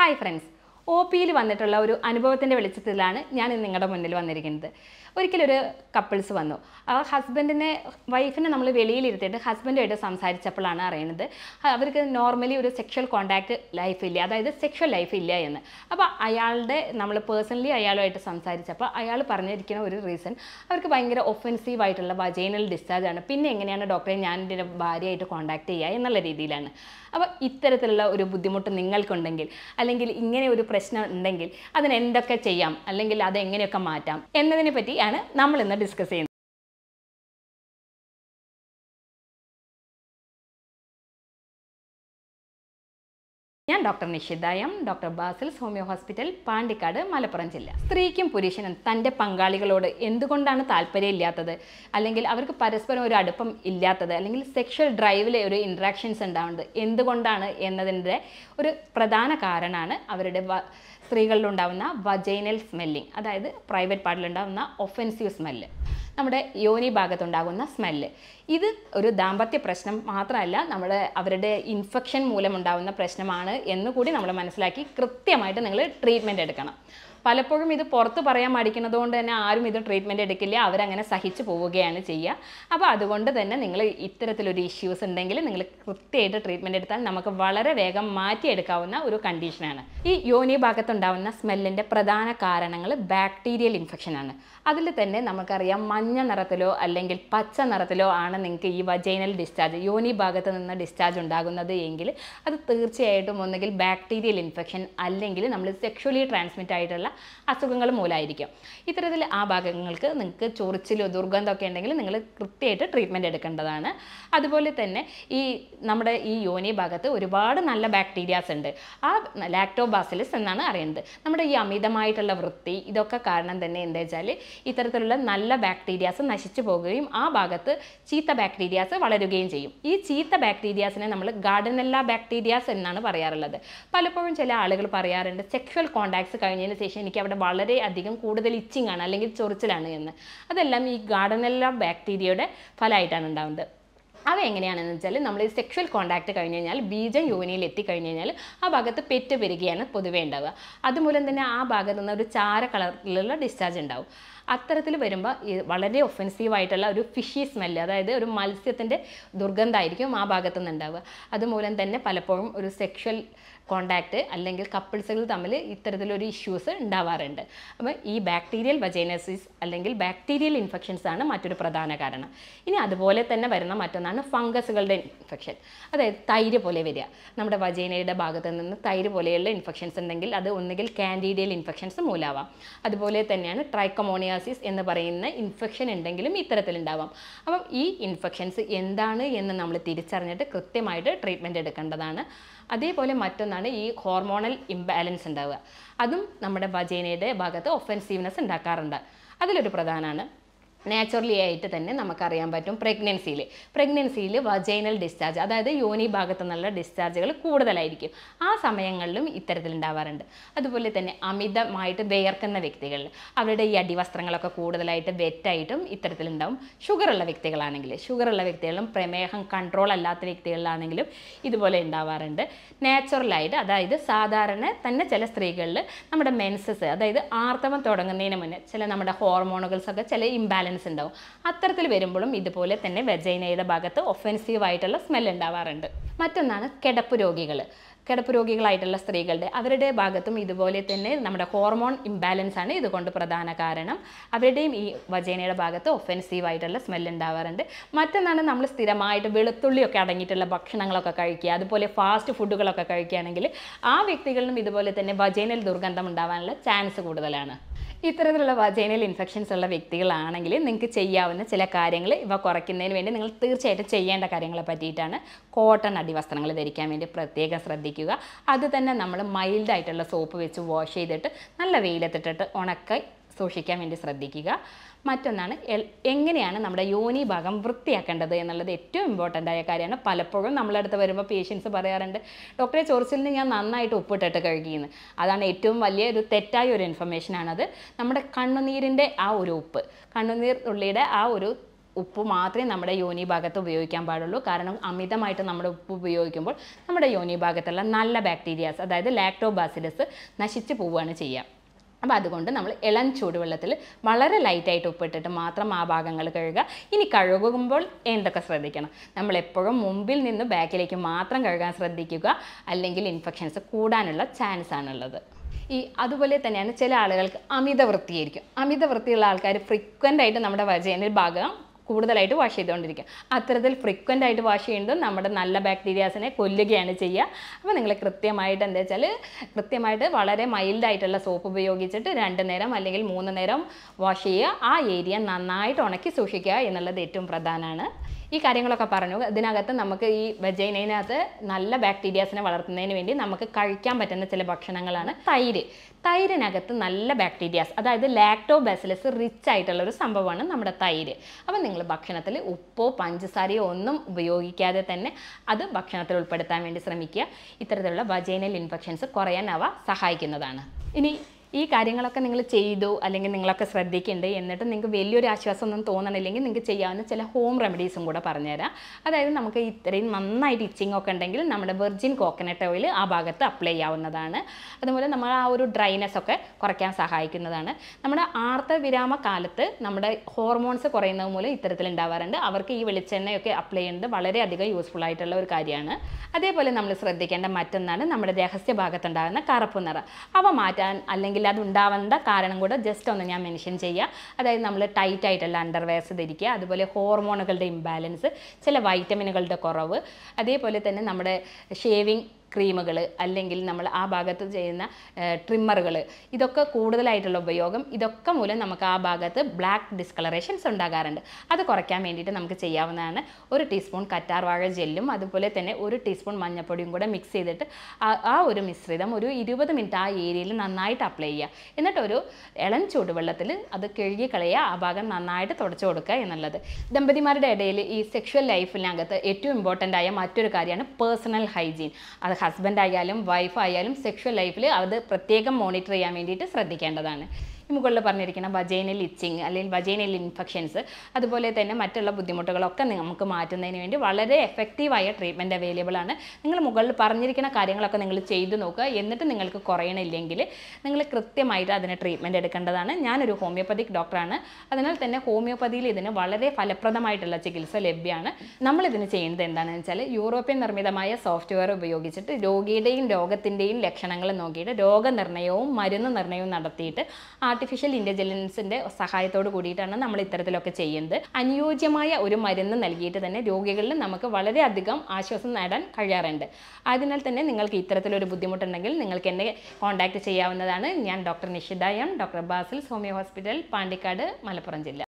Hi friends, O പിയിൽ വന്നിട്ടുള്ള ഒരു അനുഭവത്തിൻ്റെ വെളിച്ചത്തിലാണ് ഞാൻ നിങ്ങളുടെ മുന്നിൽ വന്നിരിക്കുന്നത്. ഒരിക്കലൊരു കപ്പിൾസ് വന്നു. ആ വൈഫിനെ നമ്മൾ വെളിയിലിരുത്തിയിട്ട് ഹസ്ബൻഡുമായിട്ട് സംസാരിച്ചപ്പോഴാണ് അറിയുന്നത് അവർക്ക് നോർമലി ഒരു സെക്ഷൽ കോൺടാക്റ്റ് ലൈഫ് ഇല്ല, അതായത് സെക്ഷൽ ലൈഫ് ഇല്ല എന്ന്. അപ്പോൾ നമ്മൾ പേഴ്സണലി അയാളുമായിട്ട് സംസാരിച്ചപ്പോൾ അയാൾ പറഞ്ഞിരിക്കുന്ന ഒരു റീസൺ അവർക്ക് ഭയങ്കര ഒഫെൻസീവായിട്ടുള്ള വജൈനൽ ഡിസ്ചാർജ് ആണ്. പിന്നെ എങ്ങനെയാണ് ഡോക്ടറെ ഞാൻ എൻ്റെ ഭാര്യയായിട്ട് കോൺടാക്ട് ചെയ്യുക എന്നുള്ള രീതിയിലാണ്. അപ്പോൾ ഇത്തരത്തിലുള്ള ഒരു ബുദ്ധിമുട്ട് നിങ്ങൾക്കുണ്ടെങ്കിൽ അല്ലെങ്കിൽ ഇങ്ങനെ ഒരു പ്രശ്നം ഉണ്ടെങ്കിൽ അതിന് എന്തൊക്കെ ചെയ്യാം അല്ലെങ്കിൽ അത് എങ്ങനെയൊക്കെ മാറ്റാം എന്നതിനെ പറ്റിയാണ് നമ്മൾ ഇന്ന് ഡിസ്കസ് ചെയ്യുന്നത്. ഞാൻ doctor Nishitha M, doctor Basil's homeo hospital, Pandikkad, Malappuram ജില്ല. സ്ത്രീക്കും പുരുഷനും തൻ്റെ പങ്കാളികളോട് എന്തുകൊണ്ടാണ് താല്പര്യമില്ലാത്തത്, അല്ലെങ്കിൽ അവർക്ക് പരസ്പരം ഒരു അടുപ്പം ഇല്ലാത്തത്, അല്ലെങ്കിൽ സെക്ഷൽ ഡ്രൈവിലെ ഒരു ഇൻട്രാക്ഷൻസ് ഉണ്ടാവുന്നത് എന്തുകൊണ്ടാണ് എന്നതിൻ്റെ ഒരു പ്രധാന കാരണമാണ് അവരുടെ സ്ത്രീകളിലുണ്ടാവുന്ന വജൈനൽ സ്മെല്ലിങ്, അതായത് പ്രൈവറ്റ് പാർട്ടിലുണ്ടാവുന്ന ഒഫെൻസീവ് സ്മെല്ല്, നമ്മുടെ യോനി ഭാഗത്തുണ്ടാകുന്ന സ്മെല്ല്. ഇത് ഒരു ദാമ്പത്യ പ്രശ്നം മാത്രമല്ല, അവരുടെ ഇൻഫെക്ഷൻ മൂലമുണ്ടാകുന്ന പ്രശ്നമാണ് എന്നുകൂടി നമ്മൾ മനസ്സിലാക്കി കൃത്യമായിട്ട് നിങ്ങൾ ട്രീറ്റ്മെൻറ്റ് എടുക്കണം. പലപ്പോഴും ഇത് പുറത്ത് പറയാൻ മടിക്കുന്നത് കൊണ്ട് തന്നെ ആരും ഇത് ട്രീറ്റ്മെൻറ്റ് എടുക്കില്ല, അവരങ്ങനെ സഹിച്ചു പോവുകയാണ് ചെയ്യുക. അപ്പോൾ അതുകൊണ്ട് തന്നെ നിങ്ങൾ ഇത്തരത്തിലൊരു ഇഷ്യൂസ് ഉണ്ടെങ്കിൽ നിങ്ങൾ കൃത്യമായിട്ട് ട്രീറ്റ്മെൻറ്റ് എടുത്താൽ നമുക്ക് വളരെ വേഗം മാറ്റിയെടുക്കാവുന്ന ഒരു കണ്ടീഷനാണ്. ഈ യോനി ഭാഗത്തുണ്ടാകുന്ന സ്മെല്ലിൻ്റെ പ്രധാന കാരണങ്ങൾ ബാക്ടീരിയൽ ഇൻഫെക്ഷനാണ്. അതിൽ തന്നെ നമുക്കറിയാം മഞ്ഞ നിറത്തിലോ അല്ലെങ്കിൽ പച്ച നിറത്തിലോ ആണ് നിങ്ങൾക്ക് ഈ വജൈനൽ ഡിസ്ചാർജ്, യോനി ഭാഗത്ത് നിന്ന് ഡിസ്ചാർജ് ഉണ്ടാകുന്നത് എങ്കിൽ അത് തീർച്ചയായിട്ടും ഒന്നുകിൽ ബാക്ടീരിയൽ ഇൻഫെക്ഷൻ അല്ലെങ്കിൽ നമ്മൾ സെക്ഷുവലി ട്രാൻസ്മിറ്റ് ആയിട്ടുള്ള അസുഖങ്ങൾ മൂലമായിരിക്കും. ഇത്തരത്തിൽ ആ ഭാഗങ്ങൾക്ക് നിങ്ങൾക്ക് ചൊറിച്ചിലോ ദുർഗന്ധമൊക്കെ ഉണ്ടെങ്കിൽ നിങ്ങൾ കൃത്യമായിട്ട് ട്രീറ്റ്മെൻറ്റ് എടുക്കേണ്ടതാണ്. അതുപോലെ തന്നെ നമ്മുടെ ഈ യോനി ഭാഗത്ത് ഒരുപാട് നല്ല ബാക്ടീരിയാസ് ഉണ്ട്. ആ ലാക്ടോബാസിലസ് എന്നാണ് അറിയുന്നത്. നമ്മുടെ ഈ അമിതമായിട്ടുള്ള വൃത്തി ഇതൊക്കെ കാരണം തന്നെ എന്താ വെച്ചാൽ ഇത്തരത്തിലുള്ള നല്ല ബാക്ടീരിയാസ് നശിച്ചു പോകുകയും ആ ഭാഗത്ത് ചീത്ത ബാക്ടീരിയാസ് വളരുകയും ചെയ്യും. ഈ ചീത്ത ബാക്ടീരിയാസിനെ നമ്മൾ ഗാർഡനെല്ല ബാക്ടീരിയാസ് എന്നാണ് പറയാറുള്ളത്. പലപ്പോഴും ചില ആളുകൾ പറയാറുണ്ട് സെക്ഷൽ കോൺടാക്ട്സ് കഴിഞ്ഞതിന് ശേഷം എനിക്ക് അവിടെ വളരെ അധികം കൂടുതൽ ഇച്ചിങ് ആണ് അല്ലെങ്കിൽ ചൊറിച്ചിലാണ് എന്ന്. അതെല്ലാം ഈ ഗാർഡനെല്ല ബാക്ടീരിയയുടെ ഫലമായിട്ടാണ് ഉണ്ടാകുന്നത്. അവ എങ്ങനെയാണെന്ന് വെച്ചാൽ നമ്മൾ ഈ സെക്ഷൽ കോൺടാക്റ്റ് കഴിഞ്ഞ് കഴിഞ്ഞാൽ ബീജം യോനിയിൽ എത്തിക്കഴിഞ്ഞ് കഴിഞ്ഞാൽ ആ ഭാഗത്ത് പെറ്റ് പെരുകയാണ് പൊതുവേ ഉണ്ടാവുക. അതുമൂലം തന്നെ ആ ഭാഗത്ത് നിന്ന് ഒരു ചാര കളറിലുള്ള ഡിസ്ചാർജ് ഉണ്ടാവും. അത്തരത്തിൽ വരുമ്പോൾ വളരെ ഒഫെൻസീവായിട്ടുള്ള ഒരു ഫിഷി സ്മെല്ല്, അതായത് ഒരു മത്സ്യത്തിൻ്റെ ദുർഗന്ധമായിരിക്കും ആ ഭാഗത്തു നിന്ന് ഉണ്ടാവുക. അതുമൂലം തന്നെ പലപ്പോഴും ഒരു സെക്ഷൽ കോണ്ടാക്റ്റ് അല്ലെങ്കിൽ കപ്പിൾസുകൾ തമ്മിൽ ഇത്തരത്തിലൊരു ഇഷ്യൂസ് ഉണ്ടാവാറുണ്ട്. അപ്പോൾ ഈ ബാക്ടീരിയൽ വജൈനസിസ് അല്ലെങ്കിൽ ബാക്ടീരിയൽ ഇൻഫെക്ഷൻസ് ആണ് മറ്റൊരു പ്രധാന കാരണം. ഇനി അതുപോലെ തന്നെ വരുന്ന മറ്റൊന്നാണ് ഫംഗസുകളുടെ ഇൻഫെക്ഷൻ, അതായത് തൈര് പോലെ വരിക. നമ്മുടെ വജൈനയുടെ ഭാഗത്ത് നിന്ന് തൈര് പോലെയുള്ള ഇൻഫെക്ഷൻസ് ഉണ്ടെങ്കിൽ അത് ഒന്നുകിൽ കാൻഡിഡിയൽ ഇൻഫെക്ഷൻസ് മൂലമാവാം. അതുപോലെ തന്നെയാണ് ട്രൈക്കോമോണിയാസിസ് എന്ന് പറയുന്ന ഇൻഫെക്ഷൻ ഉണ്ടെങ്കിലും ഇത്തരത്തിലുണ്ടാവാം. അപ്പം ഈ ഇൻഫെക്ഷൻസ് എന്താണ് എന്ന് നമ്മൾ തിരിച്ചറിഞ്ഞിട്ട് കൃത്യമായിട്ട് ട്രീറ്റ്മെൻറ്റ് എടുക്കേണ്ടതാണ്. അതേപോലെ മറ്റൊന്നാണ് ഈ ഹോർമോണൽ ഇംബാലൻസ് ഉണ്ടാവുക. അതും നമ്മുടെ വജൈനയുടെ ഭാഗത്ത് ഒഫെൻസീവ്നെസ് ഉണ്ടാക്കാറുണ്ട്. അതിലൊരു പ്രധാനമാണ് നാച്ചുറലി ആയിട്ട് തന്നെ നമുക്കറിയാൻ പറ്റും പ്രഗ്നൻസിയിൽ വജൈനൽ ഡിസ്ചാർജ്, അതായത് യോനി ഭാഗത്തു നിന്നുള്ള ഡിസ്ചാർജുകൾ കൂടുതലായിരിക്കും. ആ സമയങ്ങളിലും ഇത്തരത്തിലുണ്ടാവാറുണ്ട്. അതുപോലെ തന്നെ അമിതമായിട്ട് വിയർക്കുന്ന വ്യക്തികളിൽ അവരുടെ ഈ അടിവസ്ത്രങ്ങളൊക്കെ കൂടുതലായിട്ട് വെറ്റായിട്ടും ഇത്തരത്തിലുണ്ടാവും. ഷുഗറുള്ള വ്യക്തികളും പ്രമേഹം കൺട്രോൾ അല്ലാത്ത വ്യക്തികളിലാണെങ്കിലും ഇതുപോലെ ഉണ്ടാവാറുണ്ട്. നാച്ചുറലായിട്ട്, അതായത് സാധാരണ തന്നെ ചില സ്ത്രീകളിൽ നമ്മുടെ മെൻസസ്, അതായത് ആർത്തവം തുടങ്ങുന്നതിന് മുന്നേ നമ്മുടെ ഹോർമോണുകൾസൊക്കെ ചില ഇംബാലൻസ് ഉണ്ടാവും. അത്തരത്തിൽ വരുമ്പോഴും ഇതുപോലെ തന്നെ വെജൈനയുടെ ഭാഗത്ത് ഒഫെൻസീവ് ആയിട്ടുള്ള സ്മെൽ ഉണ്ടാവാറുണ്ട്. മറ്റൊന്നാണ് കിടപ്പ് രോഗികളായിട്ടുള്ള അവരുടെ ഭാഗത്തും ഇതുപോലെ തന്നെ നമ്മുടെ ഹോർമോൺ ഇംബാലൻസ് ആണ് ഇതുകൊണ്ട് പ്രധാന കാരണം. അവരുടെയും ഈ വജൈനയുടെ ഭാഗത്ത് ഒഫെൻസീവ് ആയിട്ടുള്ള സ്മെൽ ഉണ്ടാവാറുണ്ട്. മറ്റൊന്നാണ് നമ്മൾ സ്ഥിരമായിട്ട് വെളുത്തുള്ളിയൊക്കെ അടങ്ങിയിട്ടുള്ള ഭക്ഷണങ്ങളൊക്കെ കഴിക്കുക, അതുപോലെ ഫാസ്റ്റ് ഫുഡുകളൊക്കെ കഴിക്കുകയാണെങ്കിൽ ആ വ്യക്തികളിലും ഇതുപോലെ തന്നെ വജൈനൽ ദുർഗന്ധം ഉണ്ടാവാനുള്ള ചാൻസ് കൂടുതലാണ്. ഇത്തരത്തിലുള്ള വജൈനൽ ഇൻഫെക്ഷൻസ് ഉള്ള വ്യക്തികളാണെങ്കിൽ നിങ്ങൾക്ക് ചെയ്യാവുന്ന ചില കാര്യങ്ങൾ ഇവ കുറയ്ക്കുന്നതിന് വേണ്ടി നിങ്ങൾ തീർച്ചയായിട്ടും ചെയ്യേണ്ട കാര്യങ്ങളെ പറ്റിയിട്ടാണ്. കോട്ടൺ അടിവസ്ത്രങ്ങൾ ധരിക്കാൻ വേണ്ടി പ്രത്യേകം ശ്രദ്ധിക്കുക. അത് തന്നെ നമ്മൾ മൈൽഡായിട്ടുള്ള സോപ്പ് വെച്ച് വാഷ് ചെയ്തിട്ട് നല്ല വെയിലത്തിട്ടിട്ട് ഉണക്കി സൂക്ഷിക്കാൻ വേണ്ടി ശ്രദ്ധിക്കുക. മറ്റൊന്നാണ് എങ്ങനെയാണ് നമ്മുടെ യോനി ഭാഗം വൃത്തിയാക്കേണ്ടത് എന്നുള്ളത് ഏറ്റവും ഇമ്പോർട്ടൻ്റ് ആയ കാര്യമാണ്. പലപ്പോഴും നമ്മളെ അടുത്ത് വരുമ്പോൾ പേഷ്യൻസ് പറയാറുണ്ട് ഡോക്ടറെ ചൊറിച്ചിലിന് ഞാൻ നന്നായിട്ട് ഉപ്പിട്ടിട്ട് കഴുകിയെന്ന്. അതാണ് ഏറ്റവും വലിയ ഒരു തെറ്റായ ഒരു ഇൻഫർമേഷനാണത്. നമ്മുടെ കണ്ണുനീരിൻ്റെ ആ ഒരു ഉപ്പ്, കണ്ണുനീർ തുള്ളിയുടെ ആ ഒരു ഉപ്പ് മാത്രമേ നമ്മുടെ യോനി ഭാഗത്ത് ഉപയോഗിക്കാൻ പാടുള്ളൂ. കാരണം അമിതമായിട്ട് നമ്മുടെ ഉപ്പ് ഉപയോഗിക്കുമ്പോൾ നമ്മുടെ യോനി ഭാഗത്തുള്ള നല്ല ബാക്ടീരിയാസ്, അതായത് ലാക്ടോബാസിലസ് നശിച്ചു പോവുകയാണ് ചെയ്യുക. അപ്പോൾ അതുകൊണ്ട് നമ്മൾ ഇളം ചൂടുവെള്ളത്തിൽ വളരെ ലൈറ്റായിട്ട് ഉപ്പിട്ടിട്ട് മാത്രം ആ ഭാഗങ്ങൾ കഴുകുക. ഇനി കഴുകുമ്പോൾ എന്തൊക്കെ ശ്രദ്ധിക്കണം? നമ്മൾ എപ്പോഴും മുമ്പിൽ നിന്ന് ബാക്കിലേക്ക് മാത്രം കഴുകാൻ ശ്രദ്ധിക്കുക, അല്ലെങ്കിൽ ഇൻഫെക്ഷൻസ് കൂടാനുള്ള ചാൻസ് ആണുള്ളത്. അതുപോലെ തന്നെയാണ് ചില ആളുകൾക്ക് അമിത വൃത്തിയായിരിക്കും. അമിത വൃത്തിയുള്ള ആൾക്കാർ ഫ്രീക്വൻ്റ് ആയിട്ട് നമ്മുടെ വജൈനൽ ഭാഗം കൂടുതലായിട്ട് വാഷ് ചെയ്തുകൊണ്ടിരിക്കുക. അത്തരത്തിൽ ഫ്രീക്വൻ്റ് ആയിട്ട് വാഷ് ചെയ്യുന്നത് നമ്മുടെ നല്ല ബാക്ടീരിയാസിനെ കൊല്ലുകയാണ് ചെയ്യുക. അപ്പോൾ നിങ്ങൾ കൃത്യമായിട്ട് എന്താ വെച്ചാൽ കൃത്യമായിട്ട് വളരെ മൈൽഡായിട്ടുള്ള സോപ്പ് ഉപയോഗിച്ചിട്ട് 2 നേരം അല്ലെങ്കിൽ 3 നേരം വാഷ് ചെയ്യുക. ആ ഏരിയ നന്നായിട്ട് ഉണക്കി സൂക്ഷിക്കുക എന്നുള്ളത് ഏറ്റവും പ്രധാനമാണ്. ഈ കാര്യങ്ങളൊക്കെ പറഞ്ഞു. ഇതിനകത്ത് നമുക്ക് ഈ വജൈനകത്ത് നല്ല ബാക്ടീരിയാസിനെ വളർത്തുന്നതിന് വേണ്ടി നമുക്ക് കഴിക്കാൻ പറ്റുന്ന ചില ഭക്ഷണങ്ങളാണ് തൈരിനകത്ത് നല്ല ബാക്ടീരിയാസ്, അതായത് ലാക്ടോബാസിലസ് റിച്ച് ആയിട്ടുള്ള ഒരു സംഭവമാണ് നമ്മുടെ തൈര്. അപ്പോൾ നിങ്ങൾ ഭക്ഷണത്തിൽ ഉപ്പോ പഞ്ചസാരയോ ഒന്നും ഉപയോഗിക്കാതെ തന്നെ അത് ഭക്ഷണത്തിൽ ഉൾപ്പെടുത്താൻ വേണ്ടി ശ്രമിക്കുക. ഇത്തരത്തിലുള്ള വജൈനൽ ഇൻഫെക്ഷൻസ് കുറയാൻ അവ സഹായിക്കുന്നതാണ്. ഇനി ഈ കാര്യങ്ങളൊക്കെ നിങ്ങൾ ചെയ്തു അല്ലെങ്കിൽ നിങ്ങളൊക്കെ ശ്രദ്ധിക്കുന്നുണ്ട്, എന്നിട്ട് നിങ്ങൾക്ക് വലിയൊരു ആശ്വാസമൊന്നും തോന്നണില്ലെങ്കിൽ നിങ്ങൾക്ക് ചെയ്യാവുന്ന ചില ഹോം റെമഡീസും കൂടെ പറഞ്ഞുതരാം. അതായത് നമുക്ക് ഇത്രയും നന്നായിട്ട് ഇച്ചിങ് ഒക്കെ ഉണ്ടെങ്കിൽ നമ്മുടെ വെർജിൻ കോക്കനട്ട് ഓയിൽ ആ ഭാഗത്ത് അപ്ലൈ ചെയ്യാവുന്നതാണ്. അതുപോലെ നമ്മൾ ആ ഒരു ഡ്രൈനെസ് ഒക്കെ കുറയ്ക്കാൻ സഹായിക്കുന്നതാണ്. നമ്മുടെ ആർത്തവിരാമ കാലത്ത് നമ്മുടെ ഹോർമോൺസ് കുറയുന്നത് മൂലം ഇത്തരത്തിൽ ഉണ്ടാവാറുണ്ട്. അവർക്ക് ഈ വെളിച്ചെണ്ണയൊക്കെ അപ്ലൈ ചെയ്യുന്നത് വളരെയധികം യൂസ്ഫുൾ ആയിട്ടുള്ള ഒരു കാര്യമാണ്. അതേപോലെ നമ്മൾ ശ്രദ്ധിക്കേണ്ട മറ്റൊന്നാണ് നമ്മുടെ രഹസ്യ ഭാഗത്തുണ്ടാകുന്ന കറുപ്പ് നിറം. അവ മാറ്റാൻ അല്ലെങ്കിൽ അത് ഉണ്ടാവേണ്ട കാരണം കൂടെ ജസ്റ്റ് ഒന്ന് ഞാൻ മെൻഷൻ ചെയ്യുക. അതായത് നമ്മൾ ടൈറ്റ് ആയിട്ടുള്ള അണ്ടർവെയർസ് ധരിക്കുക, അതുപോലെ ഹോർമോണുകളുടെ ഇംബാലൻസ്, ചില വൈറ്റമിനുകളുടെ കുറവ്, അതേപോലെ തന്നെ നമ്മുടെ ഷേവിങ് ക്രീമുകൾ അല്ലെങ്കിൽ നമ്മൾ ആ ഭാഗത്ത് ചെയ്യുന്ന ട്രിമ്മറുകൾ, ഇതൊക്കെ കൂടുതലായിട്ടുള്ള ഉപയോഗം, ഇതൊക്കെ മൂലം നമുക്ക് ആ ഭാഗത്ത് ബ്ലാക്ക് ഡിസ്കളറേഷൻസ് ഉണ്ടാകാറുണ്ട്. അത് കുറയ്ക്കാൻ വേണ്ടിയിട്ട് നമുക്ക് ചെയ്യാവുന്നതാണ്. 1 ടീസ്പൂൺ കറ്റാർ വാഴ ജെല്ലും അതുപോലെ തന്നെ 1 ടീസ്പൂൺ മഞ്ഞൾപ്പൊടിയും കൂടെ മിക്സ് ചെയ്തിട്ട് ആ ഒരു മിശ്രിതം ഒരു 20 മിനിറ്റ് ആ ഏരിയയിൽ നന്നായിട്ട് അപ്ലൈ ചെയ്യുക. എന്നിട്ട് ഒരു ഇളം ചൂടുവെള്ളത്തിൽ അത് കഴുകി കളയുക, ആ ഭാഗം നന്നായിട്ട് തുടച്ചു കൊടുക്കുക എന്നുള്ളത്. ദമ്പതിമാരുടെ ഇടയിൽ ഈ സെക്ഷൽ ലൈഫിനകത്ത് ഏറ്റവും ഇമ്പോർട്ടൻ്റ് ആയ മറ്റൊരു കാര്യമാണ് പേഴ്സണൽ ഹൈജീൻ. അത് ഹസ്ബൻഡ് ആയാലും വൈഫ് ആയാലും സെക്ഷൽ ലൈഫിൽ അത് പ്രത്യേകം മോണിറ്റർ ചെയ്യാൻ വേണ്ടിയിട്ട് ശ്രദ്ധിക്കേണ്ടതാണ്. ഈ മുകളിൽ പറഞ്ഞിരിക്കുന്ന വജൈനൽ ഇച്ചിങ് അല്ലെങ്കിൽ വജൈനൽ ഇൻഫെക്ഷൻസ് അതുപോലെ തന്നെ മറ്റുള്ള ബുദ്ധിമുട്ടുകളൊക്കെ നമുക്ക് മാറ്റുന്നതിന് വേണ്ടി വളരെ എഫക്റ്റീവായ ട്രീറ്റ്മെൻറ്റ് അവൈലബിൾ ആണ്. നിങ്ങൾ മുകളിൽ പറഞ്ഞിരിക്കുന്ന കാര്യങ്ങളൊക്കെ നിങ്ങൾ ചെയ്തു നോക്കുക. എന്നിട്ട് നിങ്ങൾക്ക് കുറയണില്ലെങ്കിൽ നിങ്ങൾ കൃത്യമായിട്ട് അതിന് ട്രീറ്റ്മെൻറ്റ് എടുക്കേണ്ടതാണ്. ഞാനൊരു ഹോമിയോപ്പതിക് ഡോക്ടറാണ്. അതിനാൽ തന്നെ ഹോമിയോപ്പതിയിൽ ഇതിന് വളരെ ഫലപ്രദമായിട്ടുള്ള ചികിത്സ ലഭ്യമാണ്. നമ്മളിതിന് ചെയ്യുന്നത് എന്താണെന്ന് വെച്ചാൽ യൂറോപ്യൻ നിർമ്മിതമായ സോഫ്റ്റ്വെയർ ഉപയോഗിച്ചിട്ട് രോഗിയുടെയും രോഗത്തിൻ്റെയും ലക്ഷണങ്ങൾ നോക്കിയിട്ട് രോഗനിർണയവും മരുന്ന് നിർണയവും നടത്തിയിട്ട് ആർട്ടിഫിഷ്യൽ ഇൻ്റലിജൻസിൻ്റെ സഹായത്തോട് കൂടിയിട്ടാണ് നമ്മൾ ഇത്തരത്തിലൊക്കെ ചെയ്യുന്നത്. അനുയോജ്യമായ ഒരു മരുന്ന് നൽകിയിട്ട് തന്നെ രോഗികളിൽ നമുക്ക് വളരെയധികം ആശ്വാസം നേടാൻ കഴിയാറുണ്ട്. അതിനാൽ തന്നെ നിങ്ങൾക്ക് ഇത്തരത്തിലൊരു ബുദ്ധിമുട്ടുണ്ടെങ്കിൽ നിങ്ങൾക്ക് എന്നെ കോൺടാക്റ്റ് ചെയ്യാവുന്നതാണ്. ഞാൻ doctor Nishitha M, doctor Basil's homeo hospital, Pandikkad, Malappuram ജില്ല.